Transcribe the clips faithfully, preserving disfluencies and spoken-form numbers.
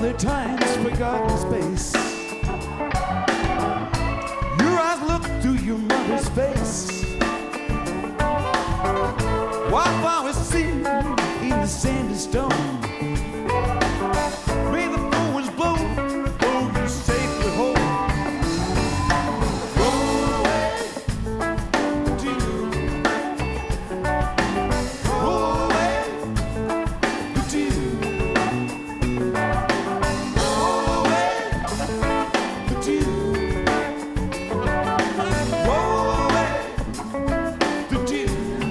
other times forgotten space. Your eyes look through your mother's face. Wildflower was seen in the sandy stone. May the full winds blow, blow you safely home. Roll away to you. Roll away to you. Roll away to you. Roll away to you.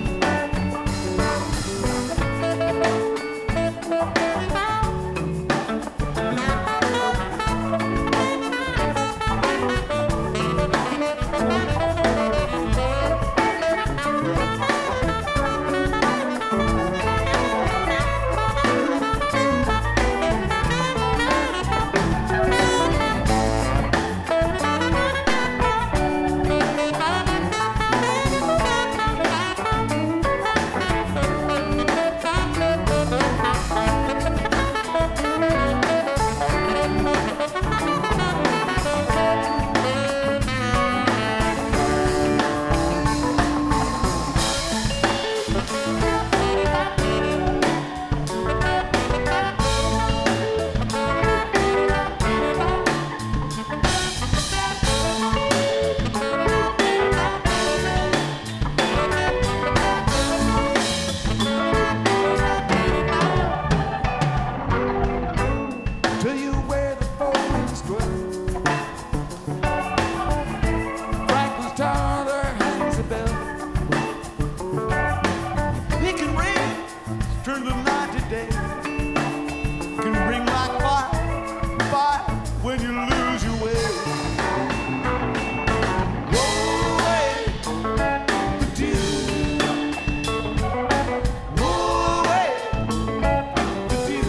Till you wear the four-inch strut. Franklin's Tower, there hangs a bell. It can ring, turn the night to day. Can ring like fire, fire when you lose your way. Roll away the dew. Roll away the dew.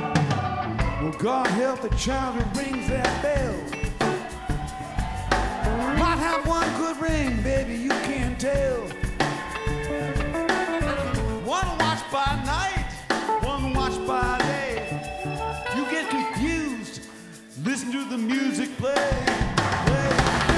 God help the child who rings that bell. Might have one good ring, baby, you can't tell. One watch by night, one watch by day. You get confused, listen to the music play. play.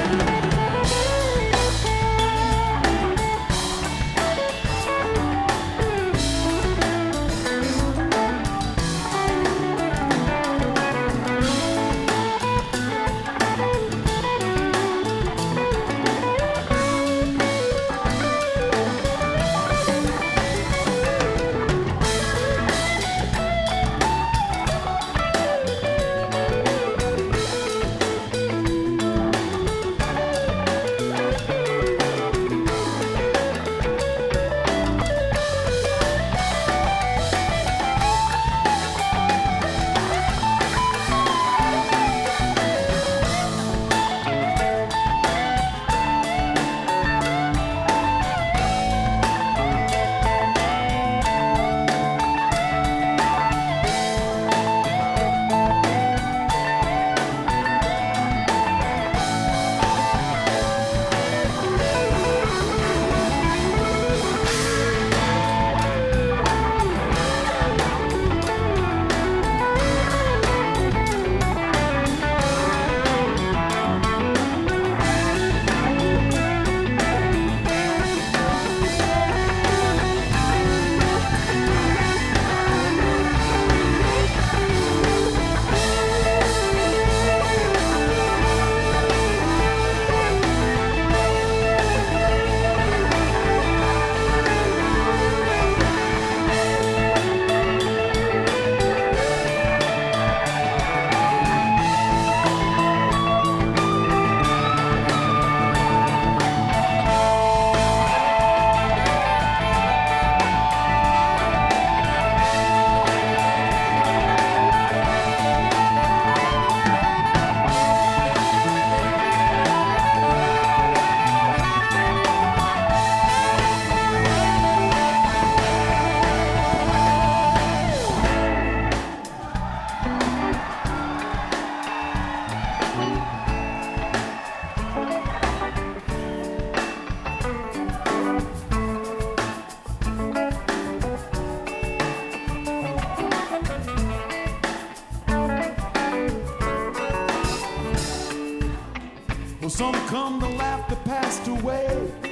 Some come to laugh that passed away.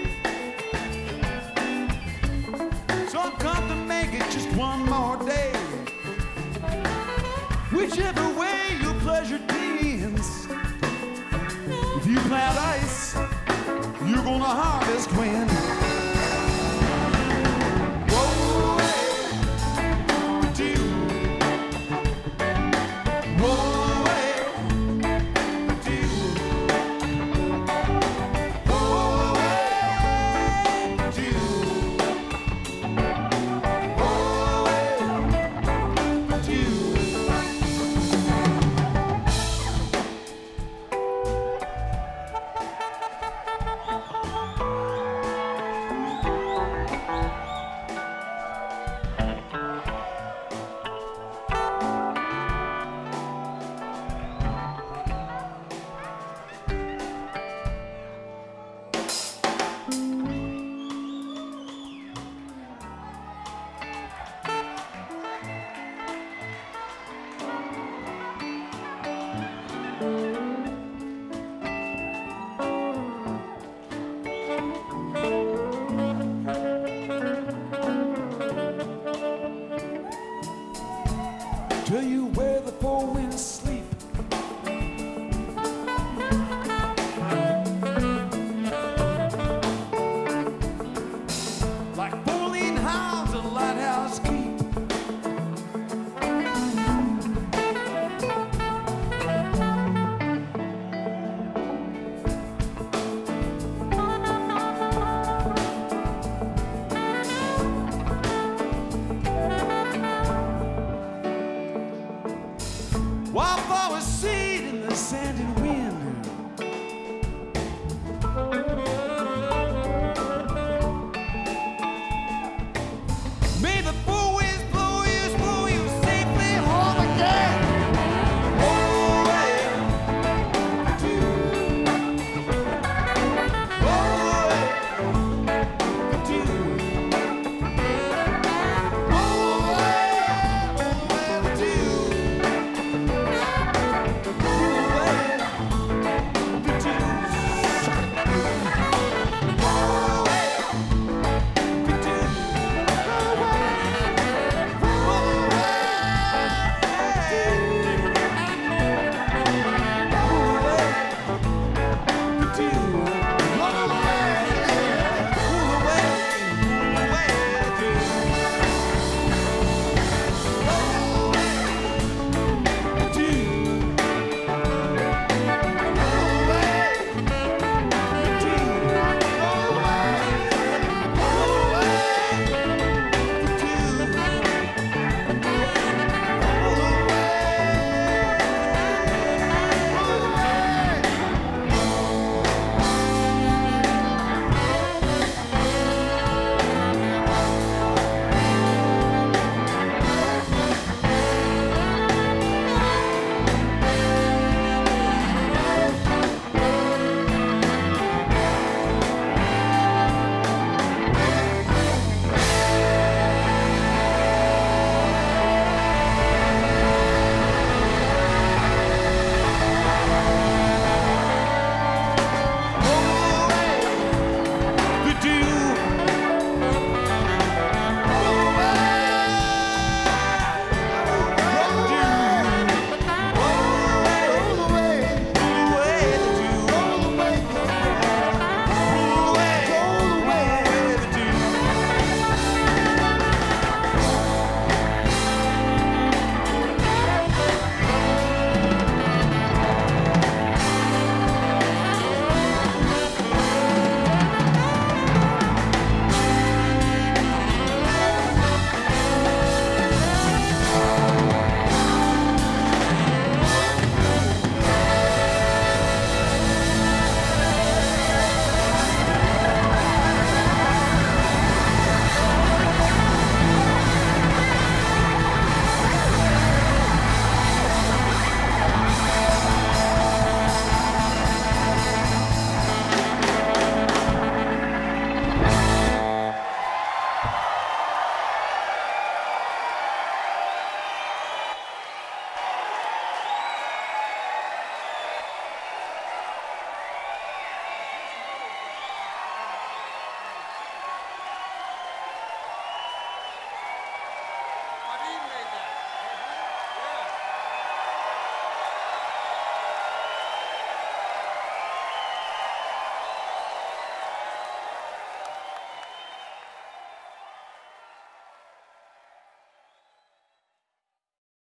Some come to make it just one more day. Whichever way your pleasure begins. If you plant ice, you're gonna harvest wind. Tell you where the four winds sleep. Like four-lean hounds at a lighthouse keep. Wildflower seed in the sand and wind.